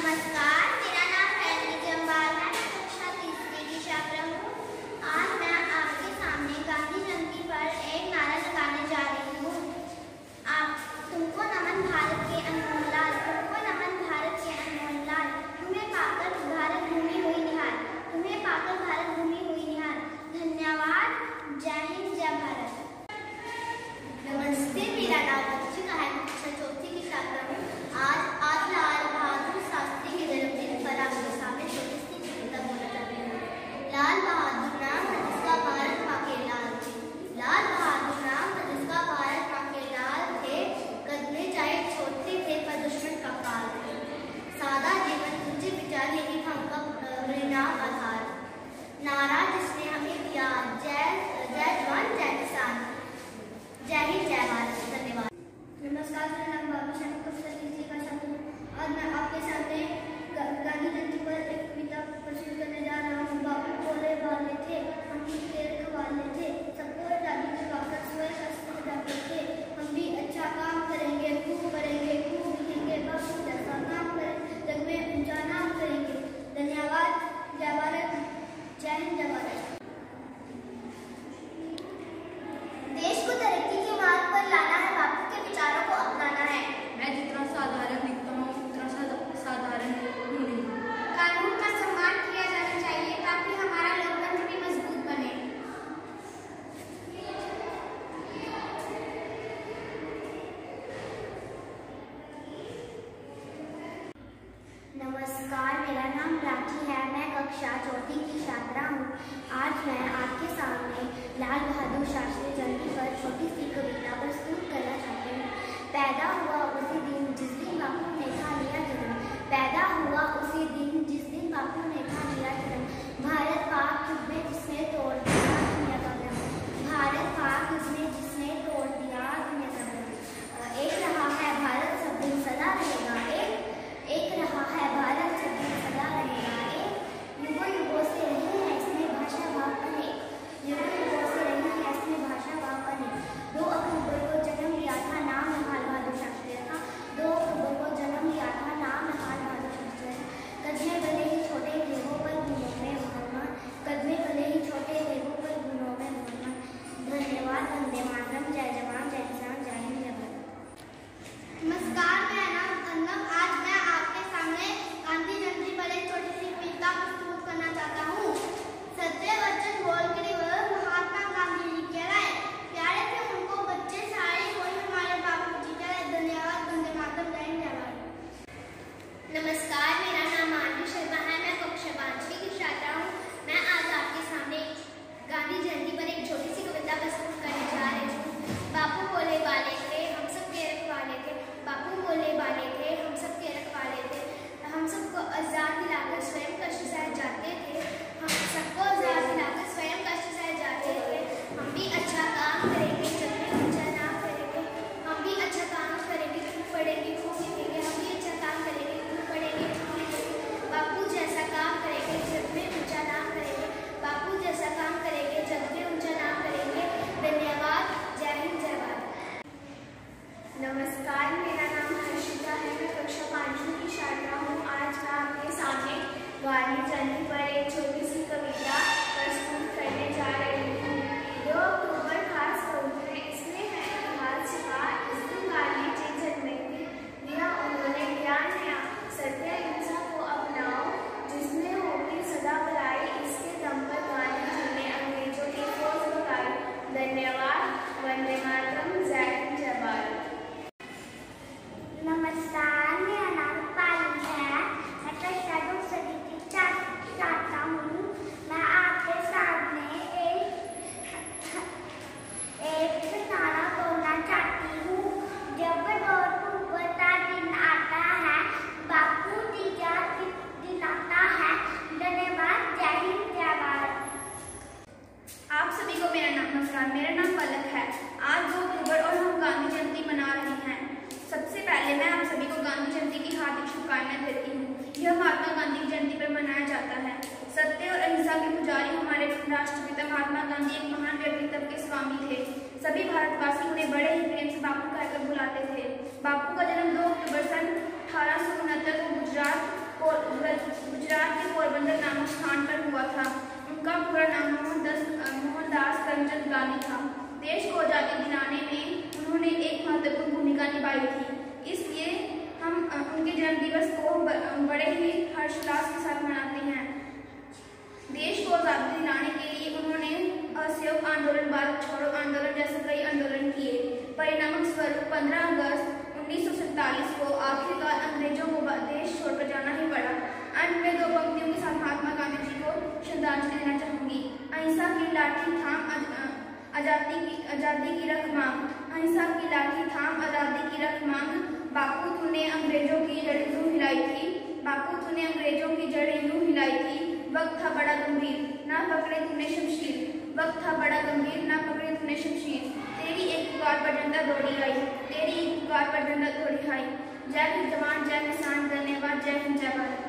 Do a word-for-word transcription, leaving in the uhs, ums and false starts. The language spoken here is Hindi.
नमस्कार, मेरा नाम रैनी जम्बाल है। मैं कक्षा तीसरी की छात्रा हूँ। आज मैं आपके सामने गांधी जयंती पर एक नारा लगाने जा रही हूँ। आप तुमको नमन भारत के अनमोल लाल, तुमको नमन भारत के अनमोल लाल। तुम्हें पाकर भारत भूमि हुई निहार, तुम्हें पाकर भारत भूमि हुई निहार। धन्यवाद। जय हिंद, जय भारत। नमस्ते, मेरा नाम अर्चिका है। कक्षा चौथी की छात्रा हूँ। आज आज लाल बहादुर शास्त्री के जन्मदिन पर आपके सामने छोटी सी कविता बोलना चाहती हूँ। लाल बहादुर नाम है जिसका भारत माँ के लाल थे, लाल बहादुर नाम है जिसका भारत माँ के लाल थे। कदमे चाहे छोटे थे पर दुश्मन का काल थे। सादा जीवन ऊंचे विचार यही था उनका परिणाम आधार। नारा जिसने हमें दिया, जय जय जवान जय किसान। जय हिंद, जय भारत। धन्यवाद। नमस्कार, मेरा नाम बाबू शर्मा, कक्षा तीसरी का छात्र हूँ। आज मैं आपके सामने गांधी जयंती पर एक कविता प्रस्तुत करने जा रहा हूँ। बापू बोले वाले थे, हम भी के रखवाले थे, सबको आजादी दिलवाकर सोए कष्ट जाते थे। हम भी अच्छा काम करेंगे, खूब करेंगे, खूब लिखेंगे, बापू जैसा काम करें, जग में ऊंचा नाम करेंगे। धन्यवाद। जय भारत। जय हिंद, जय भारत। देश को तरक्की के मार्ग पर लाना है, बापू के विचारों को अपनाना है। मैं जितना साधारण दिखता हूँ उतना साधारण हूँ नहीं। कानून का सम्मान किया जाना चाहिए ताकि हमारा लोकतंत्र भी मजबूत बने। नमस्कार, मेरा नाम राखी है। मैं कक्षा चौथी की छात्रा हूँ। आज मैं आपके सामने लाल बहादुर शास्त्री जयंती पर छोटी सी कविता प्रस्तुत करना चाहती हूँ। पैदा हुआ उसी दिन जिस दिन बापू ने था लिया जन्म, पैदा हुआ उसी दिन जिस दिन बापू ने था लिया जन्म। भारत पाक युद्ध में जिसने तोड़ दिया दुनिया का भ्रम, भारत पाक युद्ध में जिसने तोड़ दिया दुनिया का भ्रम। एक रहा है भारत सब दिन सदा रहेगा, एक एक रहा है भारत सब दिन सदा रहेगा। एक युगों युगों से रही है इसमें भाषा भाव अनेक, युगों युगों से रही है इसमें भाषा भाव अनेक। दो अक्टूबर को जन्म लिया था, नाम लाल बहादुर शास्त्री था। दो अक्टूबर को जन्म लिया था, नाम लाल बहादुर शास्त्री था। कदमे भले ही छोटे थे वो पर गुणों में महान, कदमे भले ही छोटे थे वो पर गुणों में महान। धन्यवाद। वंदे मातरम। जय जवान जय किसान। जय हिंद, जय भारत। नमस्कार, मेरा नाम अर्नब। आज मैं आपके सामने गांधी जयंती पर एक छोटी सी कविता प्रस्तुत करना चाहता हूँ। सत्य वचन बोल के महात्मा गांधी जी कहलाए, प्यारे थे उनको बच्चे सारे कोई हमारे बापू जी कहलाए। धन्यवाद। वंदे मातरम। जय हिंद, जय भारत। नमस्कार, मेरा नाम मानवी शर्मा है। मैं कक्षा पांचवी की छात्रा हूँ। मैं आज आपके सामने गांधी जयंती पर एक छोटी सी कविता प्रस्तुत करने जा रही हूँ। बापू बोले वाले थे, हम सब के रखवाले थे, बापू बोले वाले थे, हम सब के रखवाले थे। हम सबको आजाद दिलाकर स्वयं कष्ट सह जाते थे, हम सबको आजाद दिलाकर स्वयं कष्ट सह जाते थे। हम भी अच्छा काम करेंगे, जग में ऊंचा नाम करेंगे। हम भी अच्छा काम करेंगे, खूब पढ़ेंगे, खूब लिखेंगे। हम भी अच्छा काम करेंगे, खूब पढ़ेंगे, खूब लिखेंगे। बापू जैसा काम करेंगे, जग में ऊंचा नाम करेंगे। बापू जैसा काम करेंगे, जग में ऊंचा नाम करेंगे। धन्यवाद। जय हिंद, जय भारत। नमस्कार, मेरा नाम हर्षिता है। मैं कक्षा पांचवी की छात्रा हूँ। आज मैं आपके सामने गांधी जयंती पर एक छोटी सी कविता प्रस्तुत करने जा रही हूँ। दो अक्टूबर खास पहुँच है, इसमें है इतिहास छिपा। इस दिन गांधी जी जन्मे थे, दिया उन्होंने ज्ञान नया। सत्य अहिंसा को अपनाओ, जिसमें होगी सदा भलाई। इसके दम पर गांधी जी ने अंग्रेजों की फौज भगाई। धन्यवाद। वंदे मातरम। जय हिंद, जय भारत। नमस्कार, मेरा नाम पाली है। मैं कक्षा दूसरी की छात्रा हूँ। मैं आपके सामने एक एक नारा बोलना चाहती हूँ। जब दो अक्टूबर का दिन आता है, बापू जी याद दिलाता है। धन्यवाद। जय हिंद, जय भारत। आप सभी को मेरा नाम नमस्कार, मेरा नाम पलक है। आज दो अक्टूबर और हम गांधी जयंती मना रहे हैं। सबसे पहले मैं आप सभी को गांधी जयंती की हार्दिक शुभकामनाएं देती हूँ। यह महात्मा गांधी की जयंती पर मनाया जाता है। सत्य और अहिंसा के पुजारी हमारे राष्ट्रपिता महात्मा गांधी एक महान व्यक्तित्व के स्वामी थे। सभी भारतवासी उन्हें बड़े ही प्रेम से बापू कहकर बुलाते थे। बापू का जन्म दो अक्टूबर सन अठारह सौ उनहत्तर को गुजरात गुजरात के पोरबंदर नामक स्थान पर हुआ था। उनका पूरा नाम मोहनदास मोहनदास करमचंद गांधी था। देश को आज़ादी दिलाने में उन्होंने एक महत्वपूर्ण भूमिका निभाई थी। इसलिए हम उनके जन्म दिवस को बड़े ही हर्षोल्लास के साथ मनाते हैं। देश को आज़ादी दिलाने के लिए उन्होंने असहयोग आंदोलन, भारत छोड़ो आंदोलन जैसे कई आंदोलन किए। परिणाम स्वरूप पंद्रह अगस्त उन्नीस सौ सैंतालीस को आखिरकार अंग्रेजों को देश छोड़कर जाना ही पड़ा। अंत में दो पंक्तियों के साथ महात्मा गांधी जी को श्रद्धांजलि देना चाहूंगी। अहिंसा की लाठी थाम आजादी की आजादी की रख मांग, अहिंसा की लाठी थाम आजादी की रख मांग। बापू तूने अंग्रेजों की जड़ें यूं हिलाई थी, बापू तूने अंग्रेजों की जड़ें यूं हिलाई थी। वक्त था बड़ा गंभीर, ना पकड़े तूने शमशीर, वक्त था बड़ा गंभीर, ना पकड़े तूने शमशीर। तेरी एक पुकार पर जनता दौड़ी आई, तेरी एक पुकार पर जनता दौड़ी आई। जय हिंद जवान, जय किसान, धन्यवाद, जय हिंद, जय भारत।